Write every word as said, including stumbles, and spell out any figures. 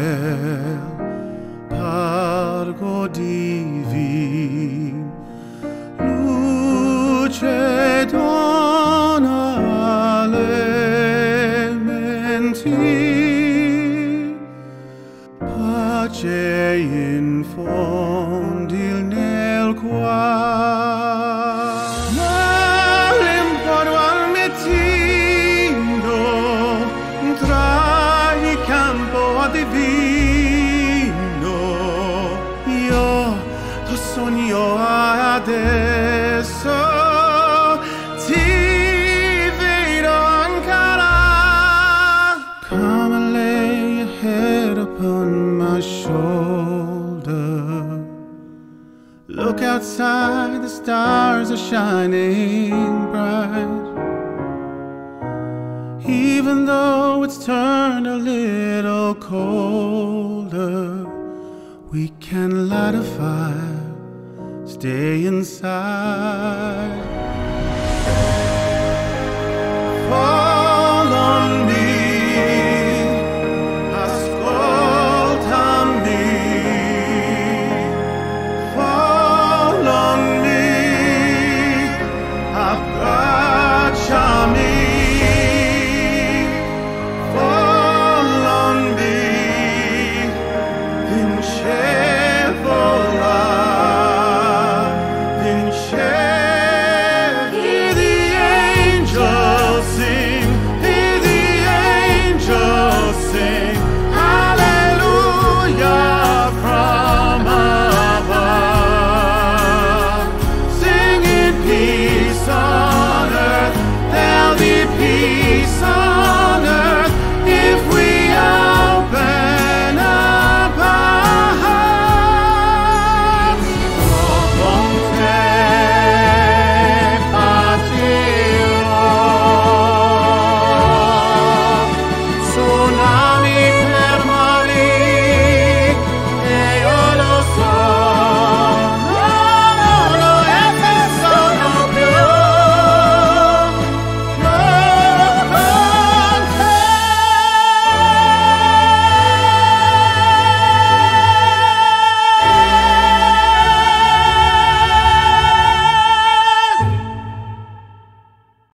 quel parco divin, luce dona alle menti, pace infondi nel cuore. Ma l'importo al mettino tra il campo divino, io lo sogno adesso, ti vedo ancora. Come lay your head upon my shoulder, look outside, the stars are shining bright. Even though it's turned a little colder, we can light a fire, stay inside.